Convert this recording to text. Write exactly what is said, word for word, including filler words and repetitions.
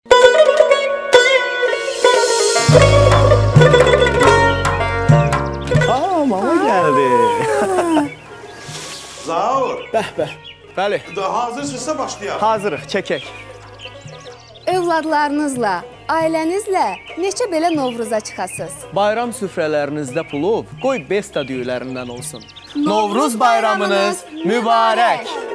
Aa, mama gəldi. Zaur. Bəh, bəh. Bəli. Hazırsınızsa başlayaq. Hazırıq, çəkək. Övladlarınızla, ailənizlə neçə belə Novruza çıxasınız? Bayram süfrələrinizdə pulub, qoy besta düyülərindən olsun. Novruz bayramınız mübarək.